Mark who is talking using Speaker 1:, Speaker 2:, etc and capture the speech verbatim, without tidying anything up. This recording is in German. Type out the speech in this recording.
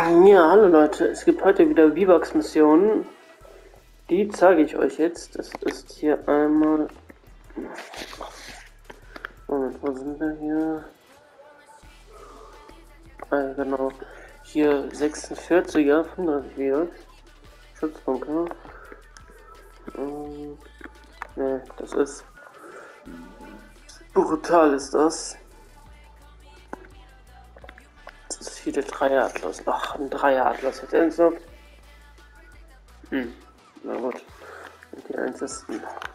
Speaker 1: Ja, hallo Leute, es gibt heute wieder V-Bucks-Missionen. Die zeige ich euch jetzt. Das ist hier einmal... Moment, wo sind wir hier? Ah, genau. Hier sechsundvierziger, fünfunddreißig V-Bucks. Schutzbunker. Ähm, ne, das ist... Brutal ist das. Das ist hier der Dreier-Atlas. Ach, ein Dreier-Atlas jetzt ernsthaft? Hm, na gut. Die einzigen.